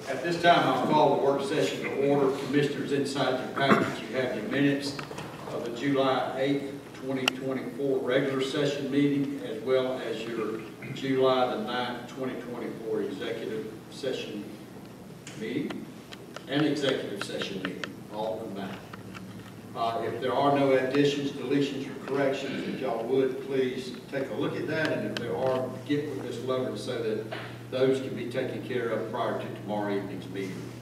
At this time, I'll call the work session to order. Commissioners, inside your package, you have the minutes of the July 8th, 2024 regular session meeting, as well as your July the 9th, 2024 executive session meeting and executive session meeting, all combined. If there are no additions, deletions, or corrections, if y'all would, please take a look at that, and if there are, get with Ms. Lowndes so that those can be taken care of prior to tomorrow evening's meeting.